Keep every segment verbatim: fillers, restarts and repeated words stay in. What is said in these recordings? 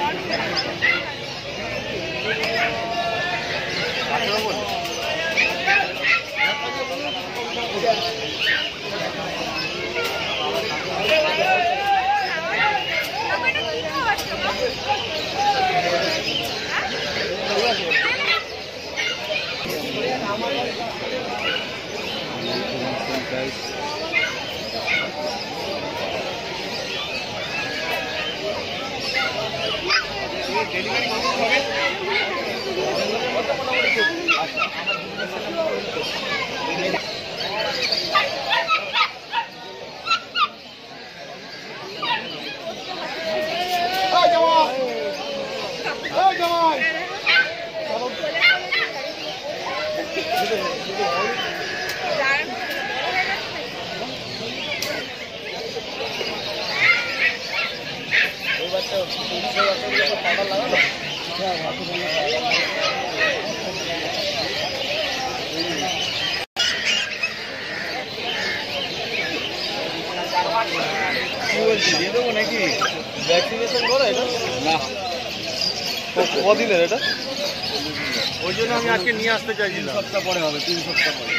Vaccination করা এটা না কদিনের এটা ওই জন্য আমি আজকে নিয়ে আসতে চাইছিলাম সপ্তাহ পরে হবে তিন সপ্তাহ পরে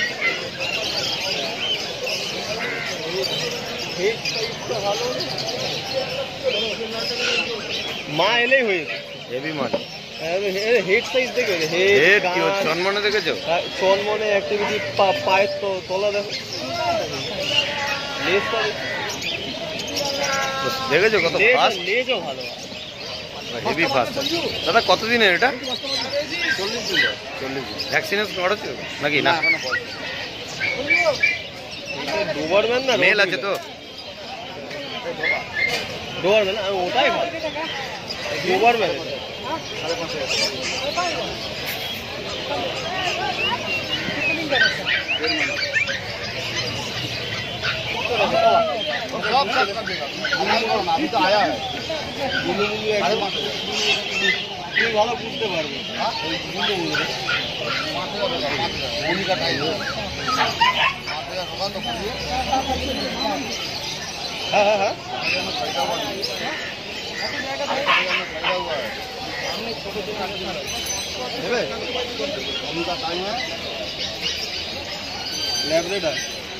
মা এলেই হয়েছে হেভি মাছ হেড সাইজ দেখে হেড চনমনে দেখেছো চনমনে অ্যাক্টিভিটি পায়ের তলা দেখো লেজটা দেখেছো কত ফাস্ট লেজও ভালো হেভি ফাস্ট দাদা কতদিনের এটা চল্লিশ দিন চল্লিশ দিন ভ্যাকসিনেশন করেছো নাকি না ডোবারম্যান না মেল আছে তো ডোবারম্যান ওটাই ভালো ডোবারম্যান अभी तो आया है ভালো বুঝতে পারবে হ্যাঁ হ্যাঁ হ্যাঁ का टाइम है लैबरेटर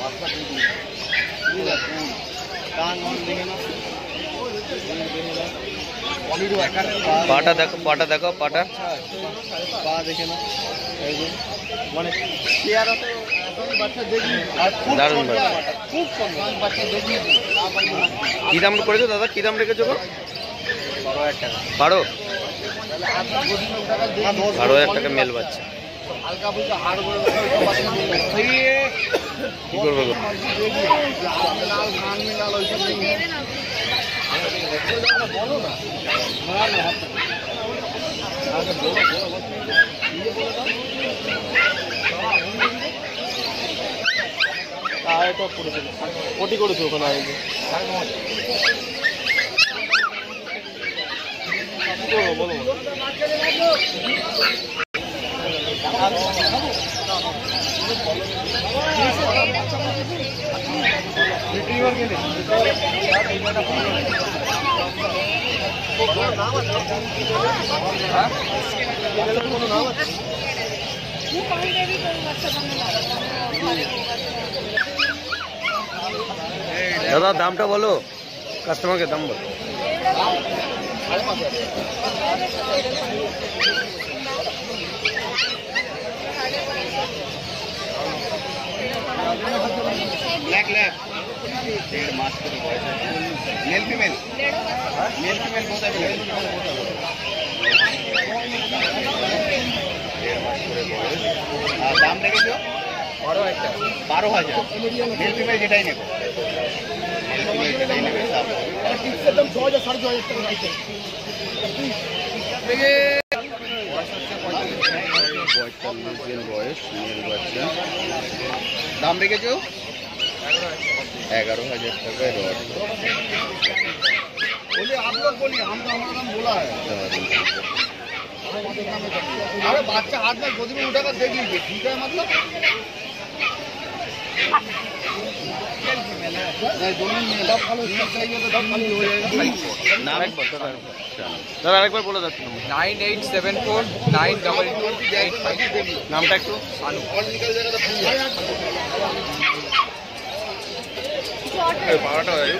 पाटा देखो पाटा देखो पाटा पा देखे ना মানে চেয়ারতে বাচ্চা দেখি আর খুব খুব কম বাচ্চা দেখি কি দাম করেছো দাদা কি দাম রেখেছো গো বারো হাজার টাকা বারো বারো হাজার টাকা মেল বাচ্চা হালকা ফুলকা হাড় করে কি করবো লাল ধান মিলাল ওইসব বলো না ওটি করেছো ওখানে আগে বলো বলো দাদা দামটা বলো কাস্টমারকে দাম বলো ব্ল্যাক ল্যাব डेढ़ मास के मेल फीमेल मेल फीमेल बहुत अवेलेबल डेढ़ मास করে বয়স আর দাম রেখেছো বারো একটা বারো হাজার মেল ফিমেল যেটাই নেব মেল ফিমেল যেটাই নেবে সব একদম ছ হাজার সাড়ে ছ হাজার টাকা রাখছে দেখে পঁয়তাল্লিশ দিন বয়স মেল বাচ্চা দাম রেখেছো ग्यारह हजार टका रॉड बोलिए आप लोग बोलिए हम तो हमारा नाम बोला है अरे बच्चा हाथ में गोदी में उठाकर देख लीजिए ठीक है मतलब नाम एक बार दादा আরেকবার বলে দাও number nine eight seven four nine double two eight five. নামটা একটু সানু। এই বারোটা হয়ে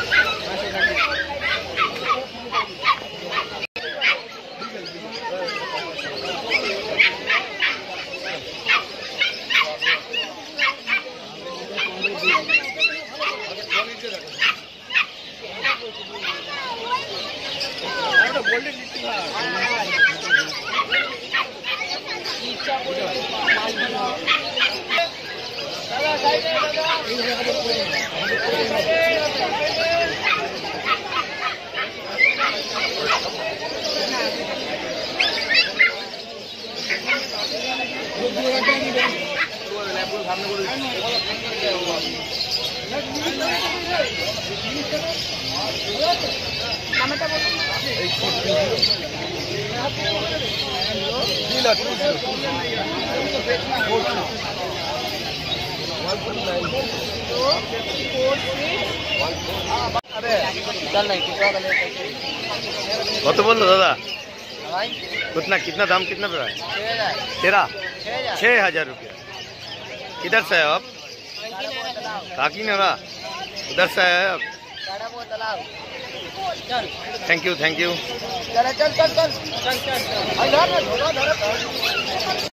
কত বললো দাদা? कितना कितना दाम कितना पड़ा है? तेरह छः हजार रुपया। किधर से है आप? काकीनाडा। उधर से है आप? Thank you thank you. चल चल चल चल चल चल।